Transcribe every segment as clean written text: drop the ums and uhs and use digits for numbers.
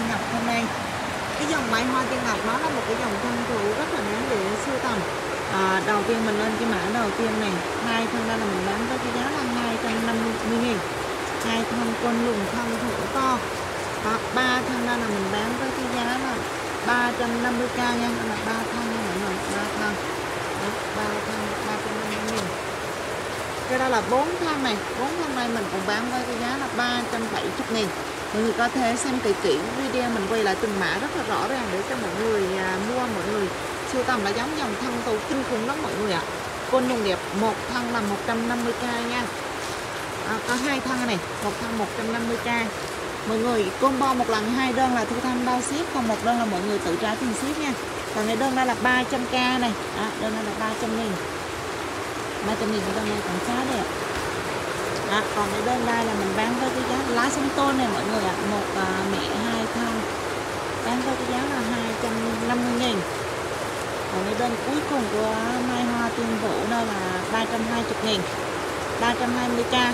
Ngọc hôm nay. Cái dòng Mai Hoa Tiên Ngọc nó là một cái dòng thân thủ rất là đáng để sưu tầm. Đầu tiên mình lên cái mã đầu tiên này, hai thân đây là mình bán với cái giá là 250.000. Hai thân quân lùng thân thủ to. Và ba thân đây là mình bán với cái giá là 350k nha, là ba thân nha mọi người, ba thân. Ba thân 350.000. Cái đó là 4 thân này, 4 thân này mình cũng bán với cái giá là 370.000. Mọi người có thể xem kỹ video mình quay lại từng mã rất là rõ ràng để cho mọi người mua, mọi người sưu tầm là giống dòng thân tù kinh khủng lắm mọi người ạ. Côn lùng đẹp, một thân là 150k nha. Có hai thân này, một thân 150k. Mọi người combo một lần hai đơn là thu thanh bao ship, còn một đơn là mọi người tự trả tiền ship nha. Còn cái đơn đây là 300k này, đơn đây là 300.000. 300.000 cái đơn này còn khá đẹp. Còn cái đơn đây là mình bán với cái giá lá sông tôn này mọi người ạ. Một mẹ hai thân bán với cái giá là 250.000. Còn cái đơn cuối cùng của Mai Hoa Tiên Vũ đây là 320.000, 320k.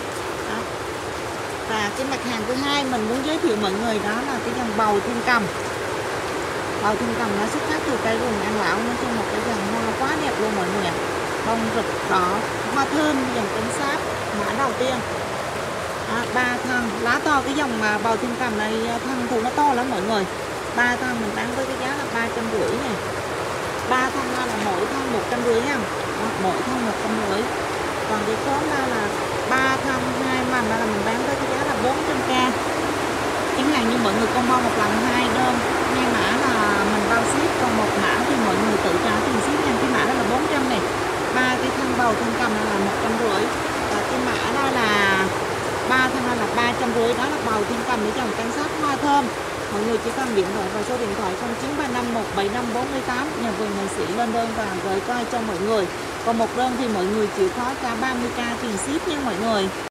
Và cái mặt hàng thứ hai mình muốn giới thiệu mọi người đó là cái dòng bầu thiên cầm. Bầu thiên cầm nó xuất phát từ cây rừng An Lão, nó trong một cái dòng hoa quá đẹp luôn mọi người ạ. Bông rực đỏ, hoa thơm, dòng cánh sáp, mã đầu tiên. Ba thân, lá to, cái dòng bầu thiên cầm này thân thủ nó to lắm mọi người. Ba thân mình bán với cái giá là 350 này. Ba thân là mỗi thân 150 nha. Mỗi thân 150. Còn cái khóm đây là ba thân hai mầm là mình bán với cái giá là 400k. Chẳng hạn như mọi người combo một lần hai đơn, hai mã là mình bao ship, còn một mã thì mọi người tự trả tiền ship nha. Cái mã đó là 400 này. Ba cái thân bầu thân cầm là 150. Và cái mã đó là ba thân là 350. Đó là bầu thiên cầm với dòng cánh sáp hoa thơm. Mọi người chỉ cần điện thoại vào số điện thoại 0935175488 nhà vườn nghệ sĩ lên đơn và gửi coi cho mọi người. Còn một đơn thì mọi người chịu khó trả 30k tiền ship nha mọi người.